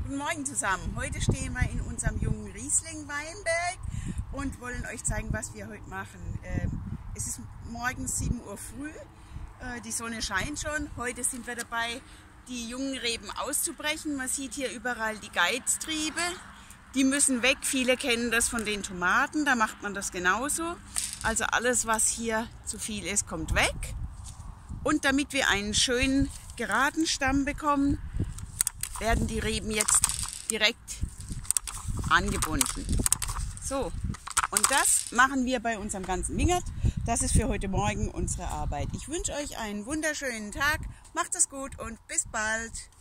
Guten Morgen zusammen. Heute stehen wir in unserem jungen Riesling-Weinberg und wollen euch zeigen, was wir heute machen. Es ist morgens 7 Uhr früh, die Sonne scheint schon. Heute sind wir dabei, die jungen Reben auszubrechen. Man sieht hier überall die Geiztriebe. Die müssen weg. Viele kennen das von den Tomaten, da macht man das genauso. Also alles, was hier zu viel ist, kommt weg. Und damit wir einen schönen geraden Stamm bekommen, werden die Reben jetzt direkt angebunden. So, und das machen wir bei unserem ganzen Wingert. Das ist für heute Morgen unsere Arbeit. Ich wünsche euch einen wunderschönen Tag. Macht es gut und bis bald.